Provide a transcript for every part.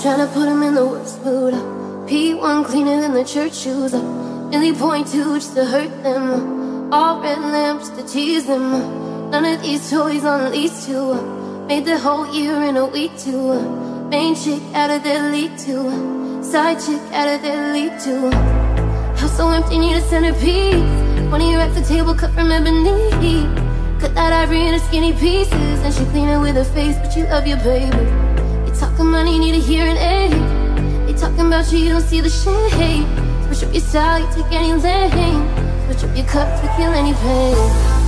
tryna put him in the worst mood. P1 cleaner than the church shoes. Really point to just to hurt them. All red lamps to tease them. None of these toys on lease to. Made the whole year in a week too. Main chick out of their league too. Side chick out of their league too. House so empty, need a centerpiece. 20 racks of table cut from ebony. Cut that ivory into skinny pieces. And she clean it with her face, but you love your baby. You talking money, need a hearing aid. They talking about you, you don't see the shade. Switch up your style, you take any lane. Switch up your cup to kill any pain.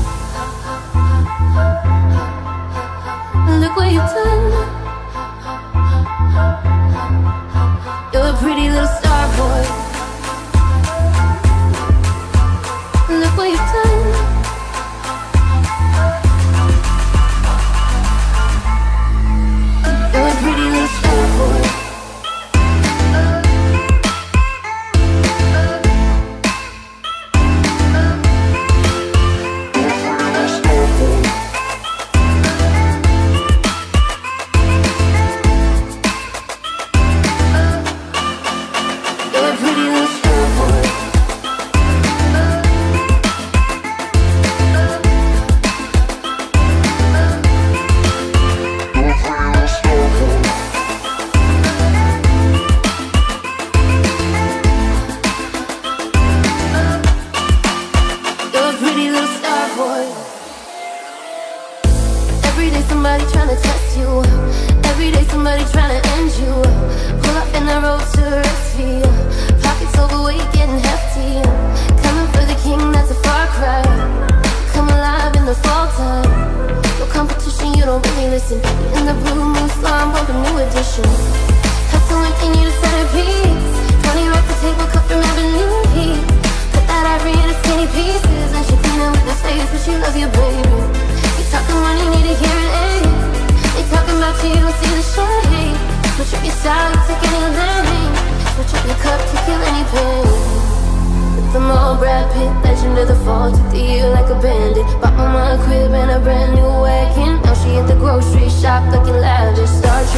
Look what you've done. You're a pretty little star boy. Look what you've done. You're a pretty little star boy. Every day somebody tryna test you. Every day somebody tryna end you. Pull up in the road to rescue. Pockets overweight, getting hefty. Coming for the king, that's a far cry. Come alive in the fall time. No competition, you don't really listen. You're in the blue moon slime, bump a new edition. Hustle empty, need a centerpiece. 20 racks of table cut from ebony. Cut that ivory into skinny pieces. And she clean it with her face, but she loves you, baby. Talking money, need a hearing aid. They talking about you, you don't see the shade. Switch up your style, you take any lane. Switch up your cup to kill any pain. With them all Brad Pitt, legend of the fall. Took the year like a bandit. Bought mama a crib and a brand new wagon. Now she at the grocery shop looking lavish. Star Trek